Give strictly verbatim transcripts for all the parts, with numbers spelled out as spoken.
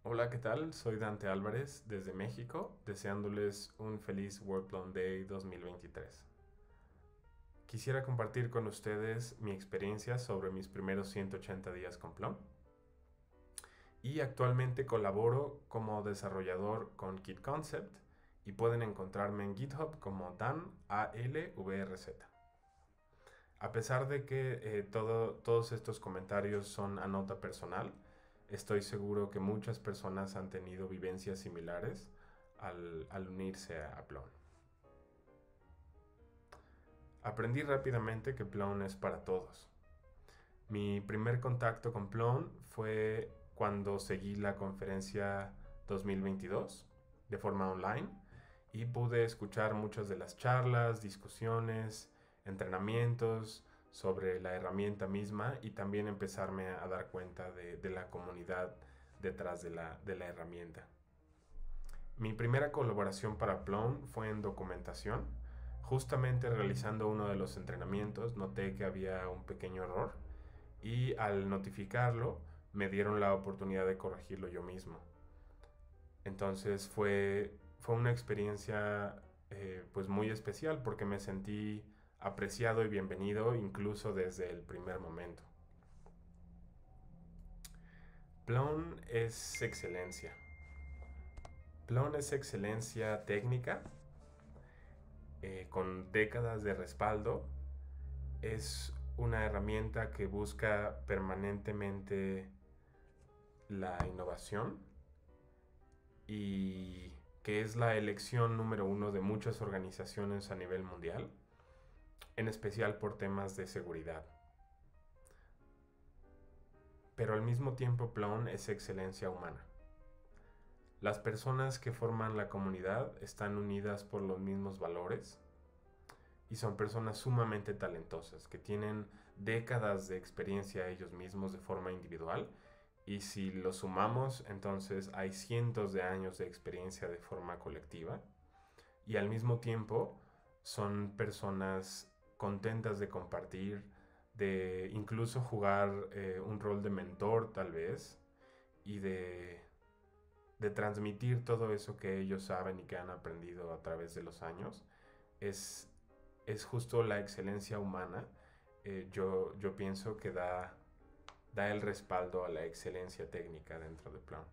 Hola, ¿qué tal? Soy Dante Álvarez desde México, deseándoles un feliz Workload Day dos mil veintitrés. Quisiera compartir con ustedes mi experiencia sobre mis primeros ciento ochenta días con Plum. Y actualmente colaboro como desarrollador con Kit Concept y pueden encontrarme en GitHub como Dan A L V R Z. A pesar de que eh, todo, todos estos comentarios son a nota personal, estoy seguro que muchas personas han tenido vivencias similares al, al unirse a, a Plon. Aprendí rápidamente que Plon es para todos. Mi primer contacto con Plon fue cuando seguí la conferencia dos mil veintidós de forma online y pude escuchar muchas de las charlas, discusiones, entrenamientos sobre la herramienta misma y también empezarme a dar cuenta de, de la comunidad detrás de la, de la herramienta. Mi primera colaboración para Plon fue en documentación. Justamente realizando uno de los entrenamientos noté que había un pequeño error y al notificarlo me dieron la oportunidad de corregirlo yo mismo. Entonces fue, fue una experiencia eh, pues muy especial porque me sentí apreciado y bienvenido incluso desde el primer momento. Plon es excelencia. Plon es excelencia técnica eh, con décadas de respaldo. Es una herramienta que busca permanentemente la innovación y que es la elección número uno de muchas organizaciones a nivel mundial, en especial por temas de seguridad. Pero al mismo tiempo Plon es excelencia humana. Las personas que forman la comunidad están unidas por los mismos valores y son personas sumamente talentosas que tienen décadas de experiencia ellos mismos de forma individual y si lo sumamos entonces hay cientos de años de experiencia de forma colectiva y al mismo tiempo son personas contentas de compartir, de incluso jugar eh, un rol de mentor tal vez y de, de transmitir todo eso que ellos saben y que han aprendido a través de los años. Es, es justo la excelencia humana. Eh, yo, yo pienso que da, da el respaldo a la excelencia técnica dentro de Plon.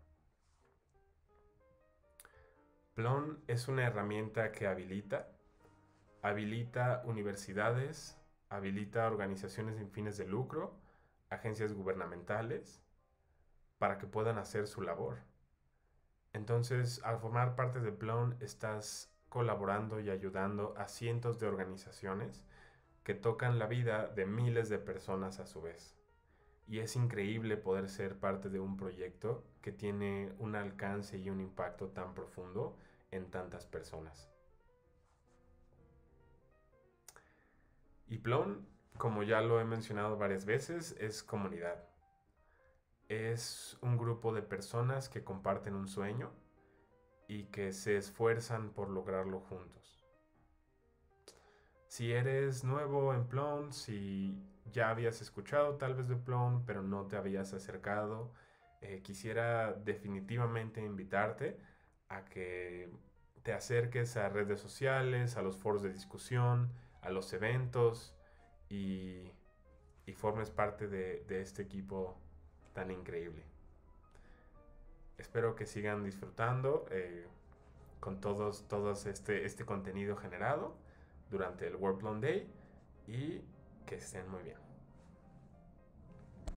Plon es una herramienta que habilita, habilita universidades, habilita organizaciones sin fines de lucro, agencias gubernamentales, para que puedan hacer su labor. Entonces, al formar parte de Plon, estás colaborando y ayudando a cientos de organizaciones que tocan la vida de miles de personas a su vez. Y es increíble poder ser parte de un proyecto que tiene un alcance y un impacto tan profundo en tantas personas. Y Plon, como ya lo he mencionado varias veces, es comunidad. Es un grupo de personas que comparten un sueño y que se esfuerzan por lograrlo juntos. Si eres nuevo en Plon, si ya habías escuchado tal vez de Plon, pero no te habías acercado, eh, quisiera definitivamente invitarte a que te acerques a redes sociales, a los foros de discusión, a los eventos y, y formes parte de, de este equipo tan increíble. Espero que sigan disfrutando eh, con todos, todos este, este contenido generado durante el Workload Day y que estén muy bien.